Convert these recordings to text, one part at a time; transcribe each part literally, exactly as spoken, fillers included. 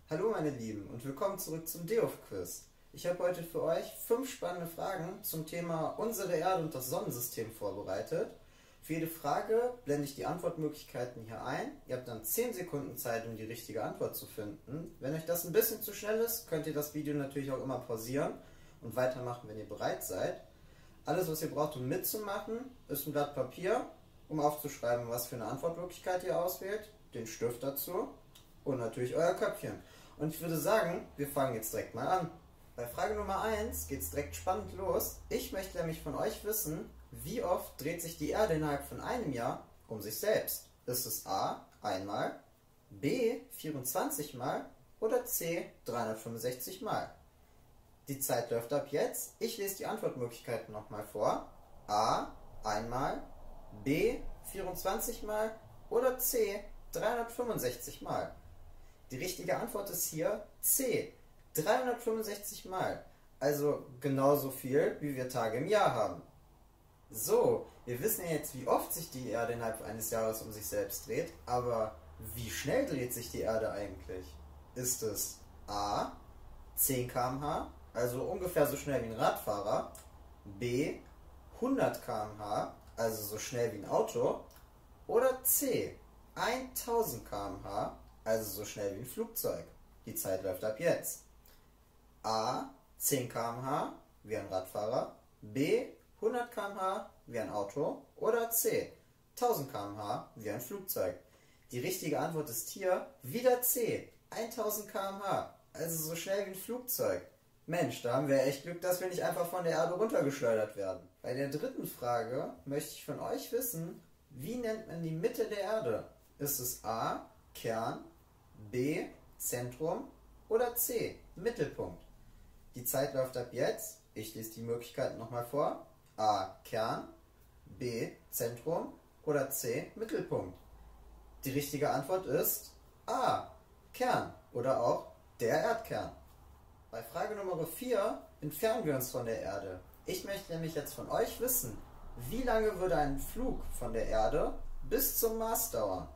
Hallo meine Lieben und willkommen zurück zum DEOF-Quiz. Ich habe heute für euch fünf spannende Fragen zum Thema unsere Erde und das Sonnensystem vorbereitet. Für jede Frage blende ich die Antwortmöglichkeiten hier ein. Ihr habt dann zehn Sekunden Zeit, um die richtige Antwort zu finden. Wenn euch das ein bisschen zu schnell ist, könnt ihr das Video natürlich auch immer pausieren und weitermachen, wenn ihr bereit seid. Alles, was ihr braucht, um mitzumachen, ist ein Blatt Papier, um aufzuschreiben, was für eine Antwortmöglichkeit ihr auswählt, den Stift dazu und natürlich euer Köpfchen. Und ich würde sagen, wir fangen jetzt direkt mal an. Bei Frage Nummer eins geht es direkt spannend los. Ich möchte nämlich von euch wissen, wie oft dreht sich die Erde innerhalb von einem Jahr um sich selbst? Ist es A, einmal, B, vierundzwanzig Mal oder C, dreihundertfünfundsechzig Mal? Die Zeit läuft ab jetzt. Ich lese die Antwortmöglichkeiten nochmal vor. A, einmal, B, vierundzwanzig Mal oder C, dreihundertfünfundsechzig Mal. Die richtige Antwort ist hier C, dreihundertfünfundsechzig Mal. Also genauso viel, wie wir Tage im Jahr haben. So, wir wissen ja jetzt, wie oft sich die Erde innerhalb eines Jahres um sich selbst dreht, aber wie schnell dreht sich die Erde eigentlich? Ist es A, zehn Kilometer pro Stunde, also ungefähr so schnell wie ein Radfahrer, B, hundert Kilometer pro Stunde, also so schnell wie ein Auto, oder C, tausend Kilometer pro Stunde, also so schnell wie ein Flugzeug? Die Zeit läuft ab jetzt. A, zehn Kilometer pro Stunde, wie ein Radfahrer, B, hundert Kilometer pro Stunde, wie ein Auto, oder C, tausend Kilometer pro Stunde, wie ein Flugzeug? Die richtige Antwort ist hier wieder C, tausend Kilometer pro Stunde, also so schnell wie ein Flugzeug. Mensch, da haben wir echt Glück, dass wir nicht einfach von der Erde runtergeschleudert werden. Bei der dritten Frage möchte ich von euch wissen, wie nennt man die Mitte der Erde? Ist es A, Kern, B, Zentrum oder C, Mittelpunkt? Die Zeit läuft ab jetzt. Ich lese die Möglichkeiten nochmal vor. A, Kern, B, Zentrum oder C, Mittelpunkt? Die richtige Antwort ist A, Kern oder auch der Erdkern. Bei Frage Nummer vier entfernen wir uns von der Erde. Ich möchte nämlich jetzt von euch wissen, wie lange würde ein Flug von der Erde bis zum Mars dauern?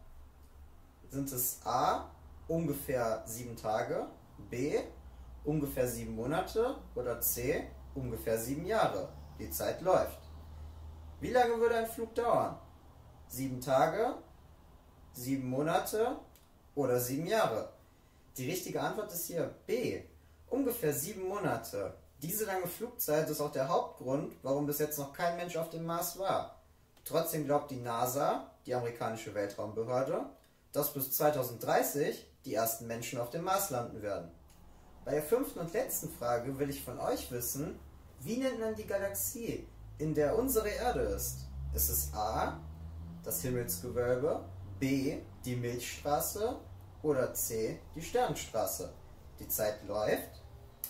Sind es A, ungefähr sieben Tage, B, ungefähr sieben Monate oder C, ungefähr sieben Jahre? Die Zeit läuft. Wie lange würde ein Flug dauern? Sieben Tage, sieben Monate oder sieben Jahre? Die richtige Antwort ist hier B, ungefähr sieben Monate. Diese lange Flugzeit ist auch der Hauptgrund, warum bis jetzt noch kein Mensch auf dem Mars war. Trotzdem glaubt die NASA, die amerikanische Weltraumbehörde, dass bis zweitausenddreißig die ersten Menschen auf dem Mars landen werden. Bei der fünften und letzten Frage will ich von euch wissen, wie nennt man die Galaxie, in der unsere Erde ist? Ist es A, das Himmelsgewölbe, B, die Milchstraße oder C, die Sternenstraße? Die Zeit läuft.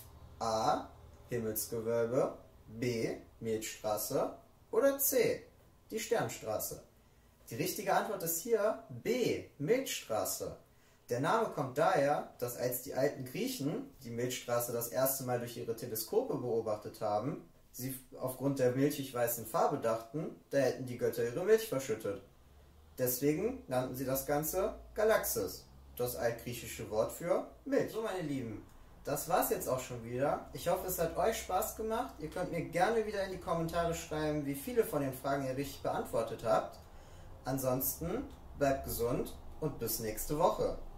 A, Himmelsgewölbe, B, Milchstraße oder C, die Sternstraße? Die richtige Antwort ist hier B, Milchstraße. Der Name kommt daher, dass als die alten Griechen die Milchstraße das erste Mal durch ihre Teleskope beobachtet haben, sie aufgrund der milchig-weißen Farbe dachten, da hätten die Götter ihre Milch verschüttet. Deswegen nannten sie das Ganze Galaxis, das altgriechische Wort für Milch. So meine Lieben, das war's jetzt auch schon wieder. Ich hoffe, es hat euch Spaß gemacht. Ihr könnt mir gerne wieder in die Kommentare schreiben, wie viele von den Fragen ihr richtig beantwortet habt. Ansonsten bleibt gesund und bis nächste Woche.